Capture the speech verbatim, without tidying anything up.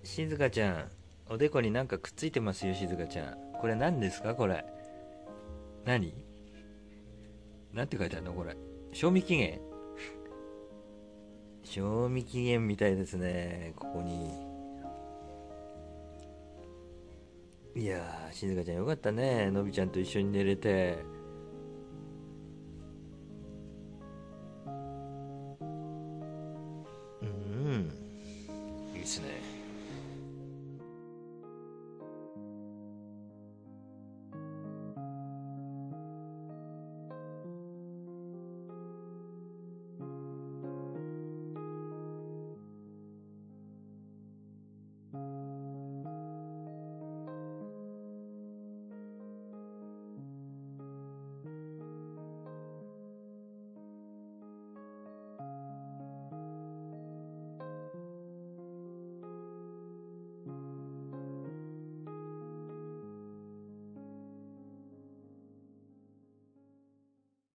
静香ちゃん、おでこになんかくっついてますよ、静香ちゃん。これ何ですかこれ。何なんて書いてあるのこれ。賞味期限。賞味期限みたいですね、ここに。いやー、静香ちゃんよかったね。のびちゃんと一緒に寝れて。